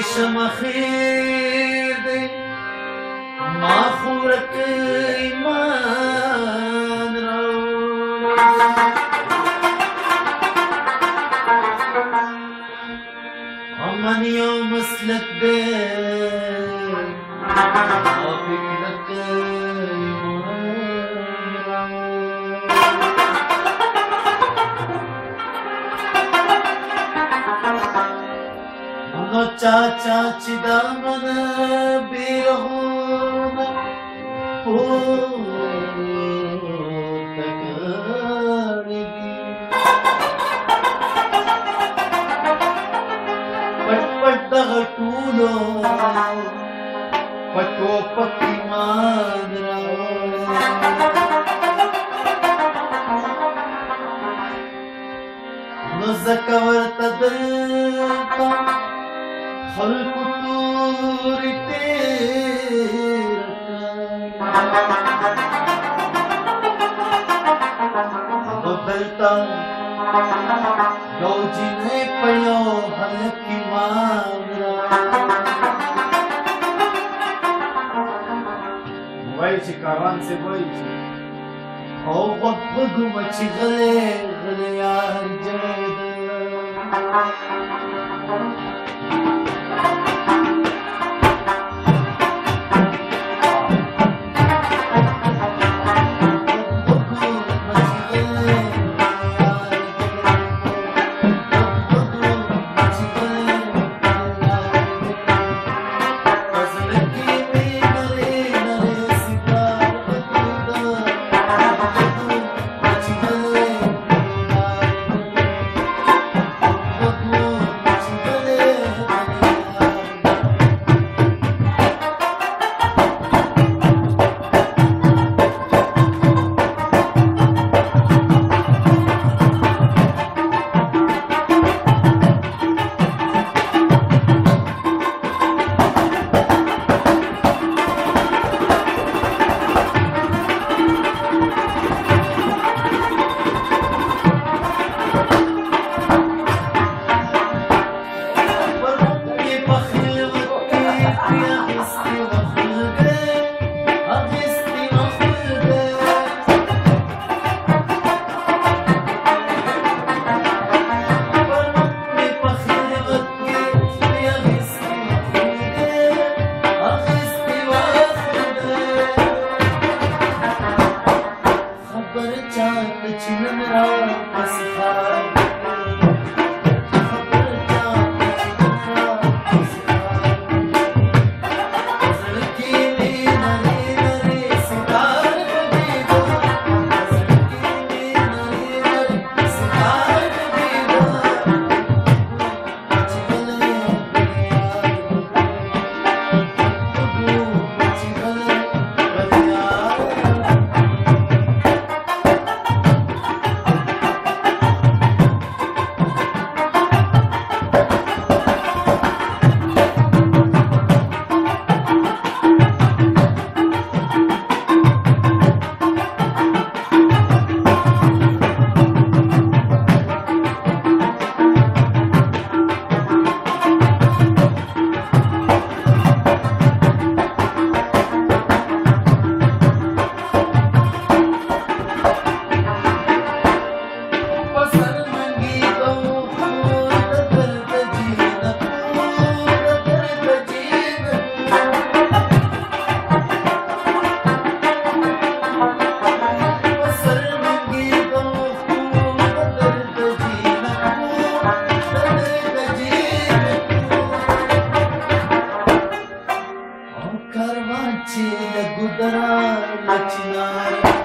شمخیر دی ما خورک ایمان راوړ امن یو مسلک دی او فکرک نو چاچا چې دا من بیرغونه پورته کړي دي پټ پټ دغه ټولو پټو پټ ایمان راوړ نو ځکه ورته دلته خلق توري تیر نو دلته یو جنې په یو هلک ایمان وایي چې کاروان سے وایي چې او غوږ چې غلی غلی یار جید Karvachi, the Gudara, Lachinara.